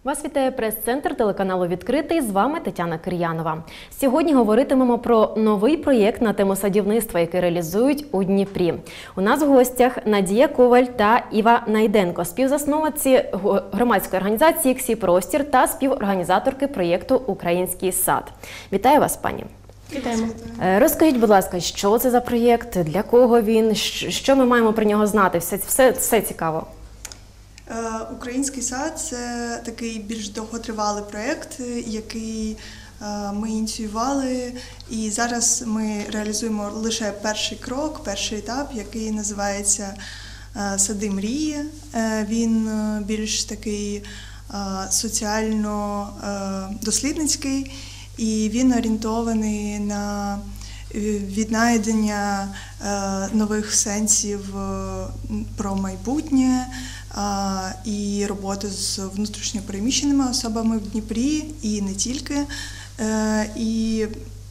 Вас вітає прес-центр телеканалу «Відкритий». З вами Тетяна Кир'янова. Сьогодні говоритимемо про новий проєкт на тему садівництва, який реалізують у Дніпрі. У нас в гостях Надія Коваль та Іва Найденко, співзасновниці громадської організації «КСІ Простір» та співорганізаторки проєкту «Український сад». Вітаю вас, пані. Вітаємо. Розкажіть, будь ласка, що це за проєкт, для кого він, що ми маємо про нього знати? Все цікаво. «Український сад» – це такий більш довготривалий проєкт, який ми ініціювали, і зараз ми реалізуємо лише перший крок, перший етап, який називається «Сади мрії». Він більш такий соціально-дослідницький, і він орієнтований на віднайдення нових сенсів про майбутнє, і роботи з внутрішньо переміщеними особами в Дніпрі, і не тільки. І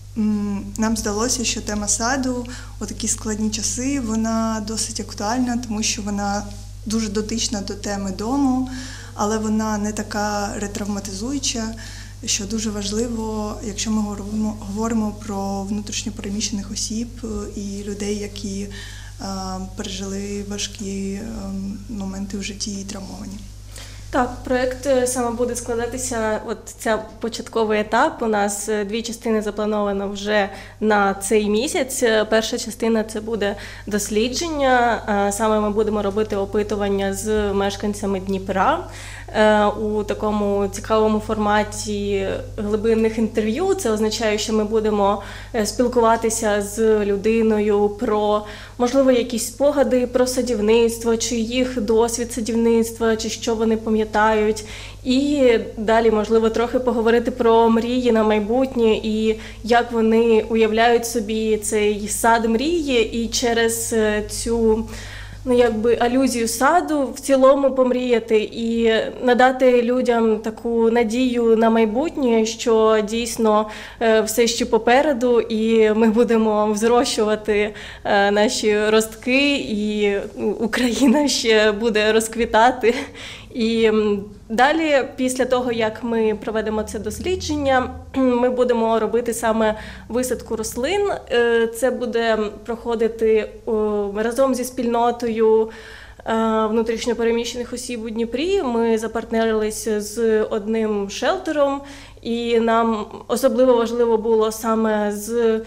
нам здалося, що тема саду у такі складні часи, вона досить актуальна, тому що вона дуже дотична до теми дому, але вона не така ретравматизуюча, що дуже важливо, якщо ми говоримо про внутрішньо переміщених осіб і людей, які пережили важкі моменти в житті і травмовані. Так, проєкт саме буде складатися, ця початковий етап, у нас дві частини заплановано вже на цей місяць. Перша частина – це буде дослідження, саме ми будемо робити опитування з мешканцями Дніпра у такому цікавому форматі глибинних інтерв'ю. Це означає, що ми будемо спілкуватися з людиною про, можливо, якісь спогади про садівництво, чи їх досвід садівництва, чи що вони пам'ятають. І далі, можливо, трохи поговорити про мрії на майбутнє і як вони уявляють собі цей сад мрії, і через цю алюзію саду в цілому помріяти і надати людям таку надію на майбутнє, що дійсно все ще попереду, і ми будемо взрощувати наші ростки, і Україна ще буде розквітати. І далі, після того, як ми проведемо це дослідження, ми будемо робити саме висадку рослин. Це буде проходити разом зі спільнотою внутрішньо переміщених осіб у Дніпрі. Ми запартнерилися з одним шелтером, і нам особливо важливо було саме з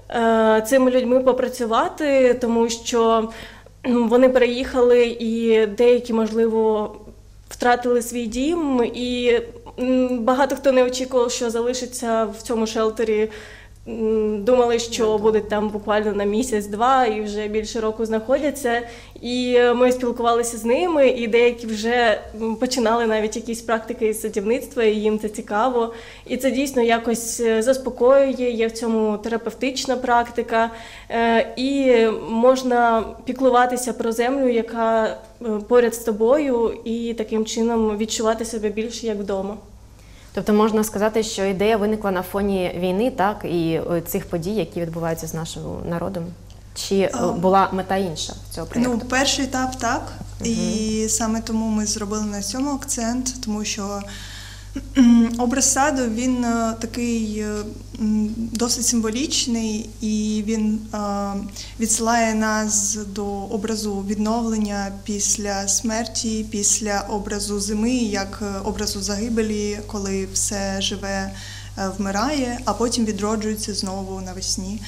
цими людьми попрацювати, тому що вони переїхали і деякі, можливо, втратили свій дім, і багато хто не очікував, що залишиться в цьому шелтері. Думали, що будуть там буквально на місяць-два і вже більше року знаходяться. І ми спілкувалися з ними, і деякі вже починали навіть якісь практики із садівництва, і їм це цікаво. І це дійсно якось заспокоює, є в цьому терапевтична практика. І можна піклуватися про землю, яка поряд з тобою, і таким чином відчувати себе більше як вдома. Тобто можна сказати, що ідея виникла на фоні війни, так, і цих подій, які відбуваються з нашим народом? Чи була мета інша цього проєкту? Перший етап так, і саме тому ми зробили на цьому акцент, тому що образ саду, він такий досить символічний, і він відсилає нас до образу відновлення після смерті, після образу зими, як образу загибелі, коли все живе вмирає, а потім відроджується знову навесні.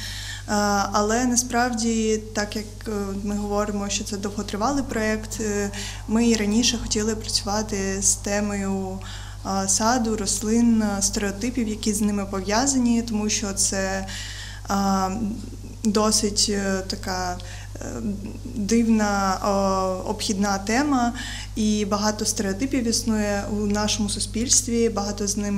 Але насправді, так як ми говоримо, що це довготривалий проєкт, ми і раніше хотіли працювати з темою саду, рослин, стереотипів, які з ними пов'язані, тому що це досить така дивна, обхідна тема, і багато стереотипів існує у нашому суспільстві,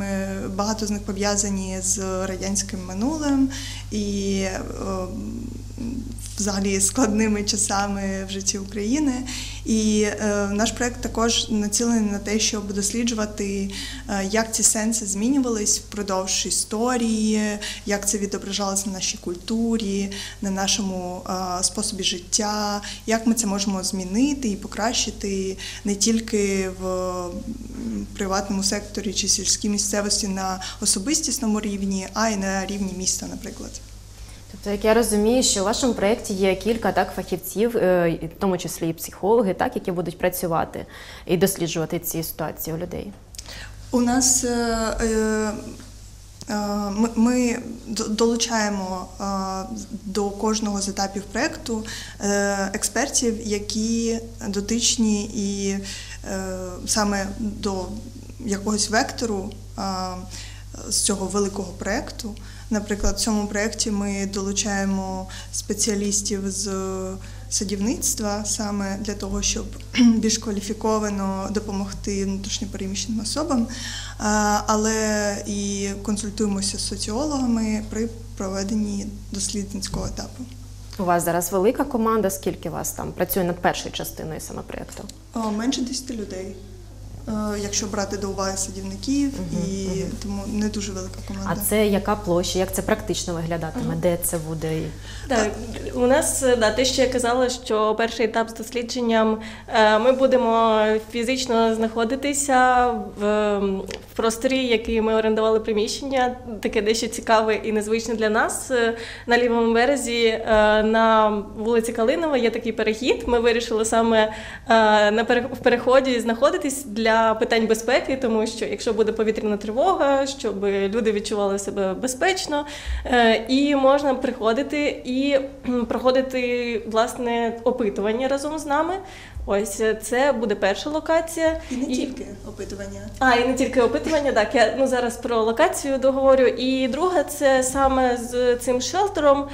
багато з них пов'язані з радянським минулим, і взагалі складними часами в житті України. І наш проєкт також націлений на те, щоб досліджувати, як ці сенси змінювались впродовж історії, як це відображалось на нашій культурі, на нашому способі життя, як ми це можемо змінити і покращити не тільки в приватному секторі чи сільській місцевості на особистісному рівні, а й на рівні міста, наприклад. Тобто, як я розумію, що у вашому проєкті є кілька фахівців, в тому числі і психологи, які будуть працювати і досліджувати ці ситуації у людей. У нас ми долучаємо до кожного з етапів проєкту експертів, які дотичні і саме до якогось вектору з цього великого проєкту. Наприклад, в цьому проєкті ми долучаємо спеціалістів з садівництва саме для того, щоб більш кваліфіковано допомогти внутрішньопереміщеним особам, але і консультуємося з соціологами при проведенні дослідницького етапу. У вас зараз велика команда, скільки вас там працює над першою частиною саме проєкту? Менше 10 людей. Якщо брати до уваги садівників, і тому не дуже велика команда. А це яка площа, як це практично виглядатиме, де це буде? Так, у нас, те, що я казала, що перший етап з дослідженням, ми будемо фізично знаходитися в просторі, який ми орендували приміщення, таке дещо цікаве і незвичне для нас. На лівому березі, на вулиці Калинова є такий перехід. Ми вирішили саме в переході знаходитись для питань безпеки, тому що якщо буде повітряна тривога, щоб люди відчували себе безпечно, і можна приходити і проходити, власне, опитування разом з нами. Ось, це буде перша локація. І не тільки опитування. І не тільки опитування, так. Я зараз про локацію договорю. І друга, це саме з цим шелтером.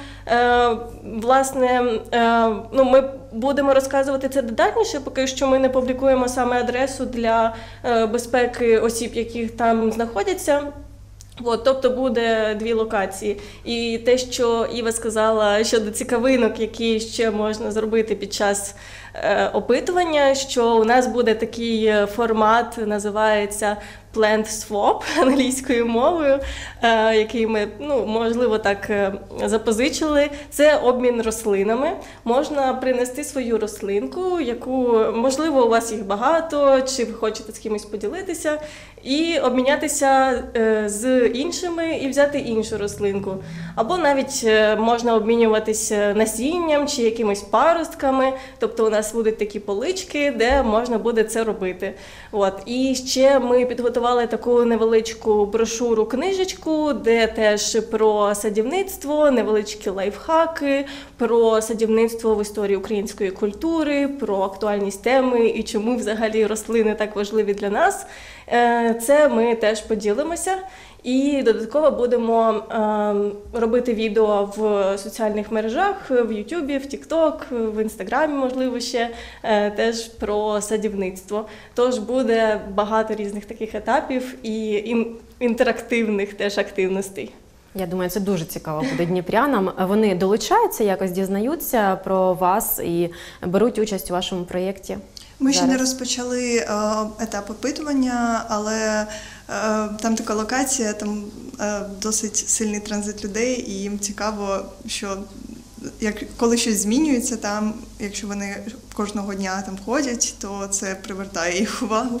Власне, ми будемо розказувати це детальніше, поки що ми не публікуємо саме адресу для безпеки осіб, які там знаходяться. Тобто буде 2 локації. І те, що Іва сказала щодо цікавинок, які ще можна зробити під час опитування, що у нас буде такий формат, називається Plant Swap англійською мовою, який ми, можливо, так запозичили. Це обмін рослинами. Можна принести свою рослинку, яку, можливо, у вас їх багато, чи ви хочете з кимось поділитися, і обмінятися з іншими і взяти іншу рослинку. Або навіть можна обмінюватися насінням чи якимись паростками. Тобто у нас будуть такі полички, де можна буде це робити. І ще ми підготували таку невеличку брошуру-книжечку, де теж про садівництво, невеличкі лайфхаки, про садівництво в історії української культури, про актуальність теми і чому взагалі рослини так важливі для нас. Це ми теж поділимося. І додатково будемо робити відео в соціальних мережах, в Ютубі, в Тікток, в Інстаграмі, можливо, ще, теж про садівництво. Тож буде багато різних таких етапів і інтерактивних теж активностей. Я думаю, це дуже цікаво буде дніпрянам. Вони долучаються, якось дізнаються про вас і беруть участь у вашому проєкті? Ми ще не розпочали етап опитування, але там така локація, там досить сильний транзит людей, і їм цікаво, що коли щось змінюється там, якщо вони кожного дня там ходять, то це привертає їх увагу.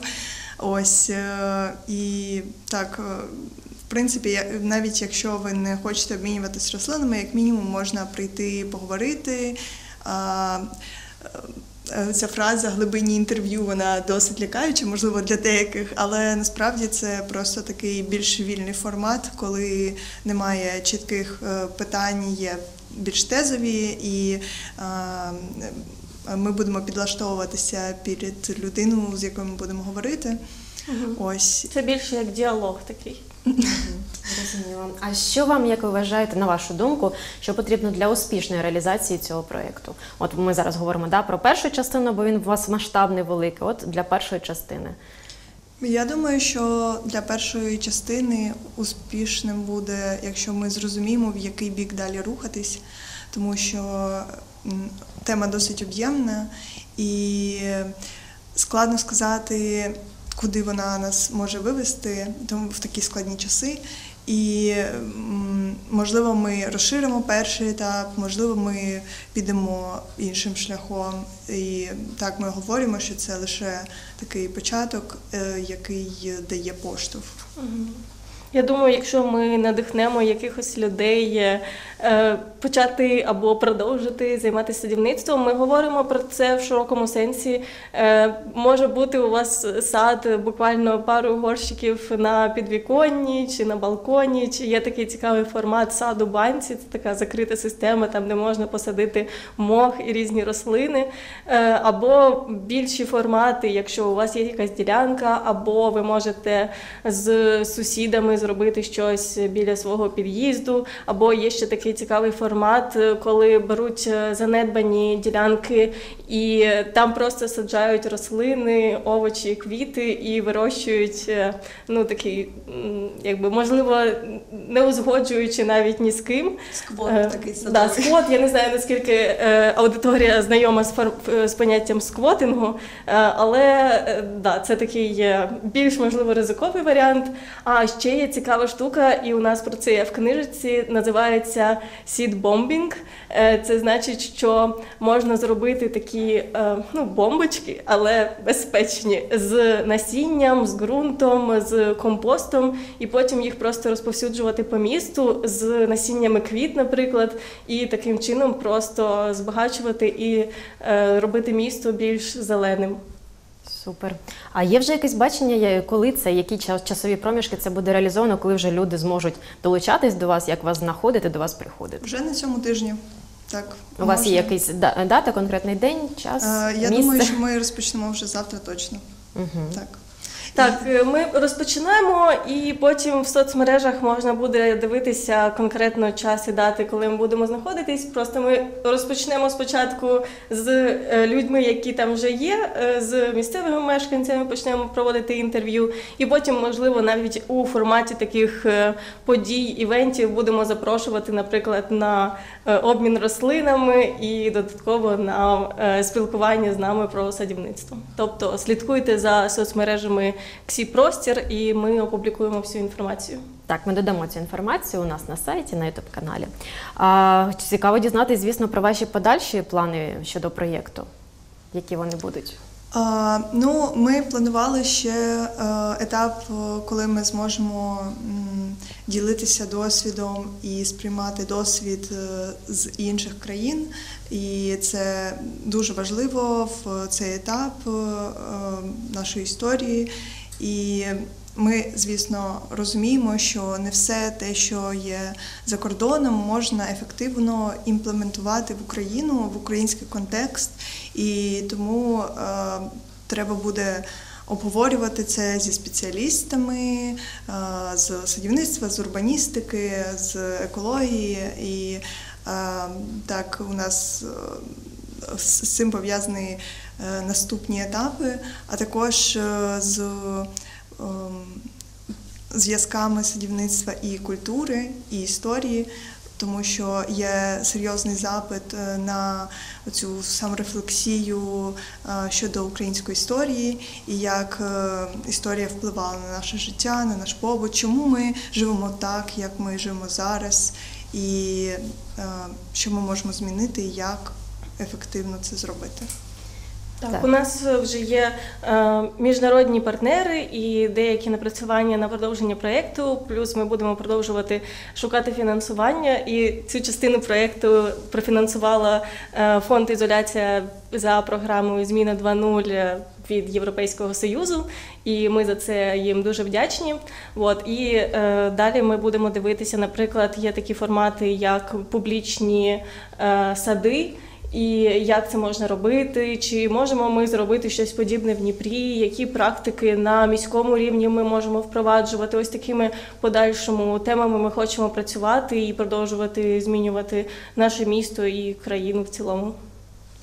І так, в принципі, навіть якщо ви не хочете обмінюватися рослинами, як мінімум можна прийти поговорити. Ця фраза «глибинні інтерв'ю», вона досить лякаюча, можливо, для деяких, але насправді це просто такий більш вільний формат, коли немає чітких питань, є більш тезові, і ми будемо підлаштовуватися під людину, з якою ми будемо говорити. Це більше як діалог такий. Розуміло. А що вам, як ви вважаєте, на вашу думку, що потрібно для успішної реалізації цього проєкту? Ми зараз говоримо про першу частину, бо він у вас масштабний, великий, для першої частини. Я думаю, що для першої частини успішним буде, якщо ми зрозуміємо, в який бік далі рухатись. тому що тема досить об'ємна і складно сказати, куди вона нас може вивести в такі складні часи. І, можливо, ми розширимо перший етап, можливо, ми підемо іншим шляхом. І так ми говоримо, що це лише такий початок, який дає поштовх. Я думаю, якщо ми надихнемо якихось людей почати або продовжити займатися садівництвом, ми говоримо про це в широкому сенсі. Може бути у вас сад, буквально пару горщиків на підвіконні чи на балконі, чи є такий цікавий формат саду банці, це така закрита система, там де можна посадити мох і різні рослини, або більші формати, якщо у вас є якась ділянка, або ви можете з сусідами зробити щось біля свого під'їзду, або є ще такий цікавий формат, коли беруть занедбані ділянки і там просто саджають рослини, овочі, квіти і вирощують, такий, якби, можливо, не узгоджуючи навіть ні з ким. Сквот такий садовий. Сквот, я не знаю, наскільки аудиторія знайома з поняттям сквотингу, але це такий більш, можливо, ризиковий варіант. А ще є цікава штука, і у нас про це є в книжці, називається seed-bombing. Це значить, що можна зробити такі бомбочки, але безпечні, з насінням, з ґрунтом, з компостом, і потім їх просто розповсюджувати по місту з насіннями квіт, наприклад, і таким чином просто збагачувати і робити місто більш зеленим. Супер. А є вже якесь бачення, коли це, які часові проміжки це буде реалізовано, коли вже люди зможуть долучатись до вас, як вас знаходити, до вас приходити? Вже на цьому тижні. Так, у вас є якийсь дата, конкретний день, час, Я місце? думаю, що ми розпочнемо вже завтра точно. Так. Так, ми розпочинаємо, і потім в соцмережах можна буде дивитися конкретно час і дати, коли ми будемо знаходитись. Просто ми розпочнемо спочатку з людьми, які там вже є, з місцевими мешканцями, почнемо проводити інтерв'ю, і потім, можливо, навіть у форматі таких подій, івентів будемо запрошувати, наприклад, на обмін рослинами і додатково на спілкування з нами про садівництво. Тобто слідкуйте за соцмережами КСІ-простір, і ми опублікуємо всю інформацію. Так, ми додамо цю інформацію у нас на сайті, на YouTube-каналі. Цікаво дізнатися, звісно, про ваші подальші плани щодо проєкту. Які вони будуть? Ми планували ще етап, коли ми зможемо ділитися досвідом і сприймати досвід з інших країн. І це дуже важливо в цей етап нашої історії. І ми, звісно, розуміємо, що не все те, що є за кордоном, можна ефективно імплементувати в Україну, в український контекст. І тому треба буде обговорювати це зі спеціалістами, з садівництва, з урбаністики, з екології. І так, у нас з цим пов'язані наступні етапи, а також з зв'язками садівництва і культури, і історії, тому що є серйозний запит на цю саморефлексію щодо української історії і як історія впливала на наше життя, на наш побут, чому ми живемо так, як ми живемо зараз, і що ми можемо змінити і як ефективно це зробити. Так, у нас вже є міжнародні партнери і деякі напрацювання на продовження проєкту, плюс ми будемо продовжувати шукати фінансування, і цю частину проєкту профінансувала фонд «Ізоляція» за програмою «Зміна 2.0» від Європейського Союзу, і ми за це їм дуже вдячні. І далі ми будемо дивитися, наприклад, є такі формати, як публічні сади, і як це можна робити, чи можемо ми зробити щось подібне в Дніпрі, які практики на міському рівні ми можемо впроваджувати. Ось такими подальшими темами ми хочемо працювати і продовжувати змінювати наше місто і країну в цілому.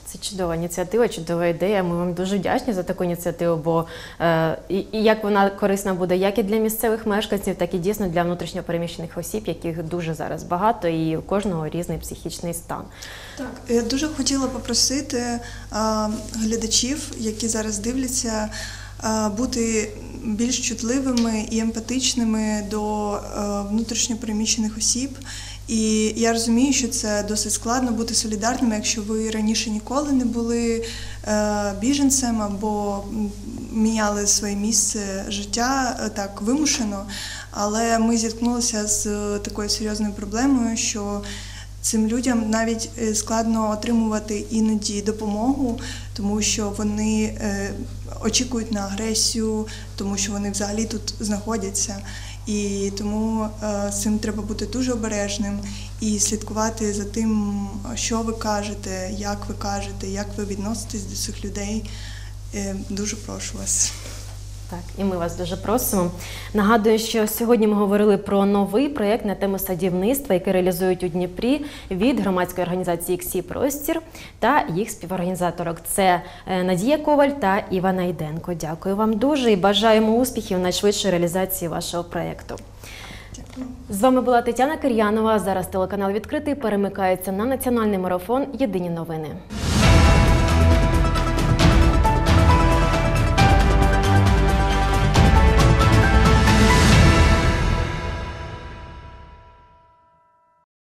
Це чудова ініціатива, чудова ідея. Ми вам дуже вдячні за таку ініціативу, бо і як вона корисна буде як і для місцевих мешканців, так і дійсно для внутрішньопереміщених осіб, яких дуже зараз багато, і у кожного різний психічний стан. Так, я дуже хотіла попросити глядачів, які зараз дивляться, бути більш чутливими і емпатичними до внутрішньопереміщених осіб. І я розумію, що це досить складно бути солідарними, якщо ви раніше ніколи не були біженцем або міняли своє місце життя так вимушено. Але ми зіткнулися з такою серйозною проблемою, що цим людям навіть складно отримувати іноді допомогу, тому що вони очікують на агресію, тому що вони взагалі тут знаходяться. І тому з цим треба бути дуже обережним і слідкувати за тим, що ви кажете, як ви відноситесь до цих людей. Дуже прошу вас. Так, і ми вас дуже просимо. Нагадую, що сьогодні ми говорили про новий проєкт на тему садівництва, який реалізують у Дніпрі від громадської організації «КСІ Простір» та їх співорганізаторок. Це Надія Коваль та Іва Найденко. Дякую вам дуже і бажаємо успіхів на швидшій реалізації вашого проєкту. Дякую. З вами була Тетяна Кир'янова. Зараз телеканал «Відкритий» перемикається на національний марафон «Єдині новини».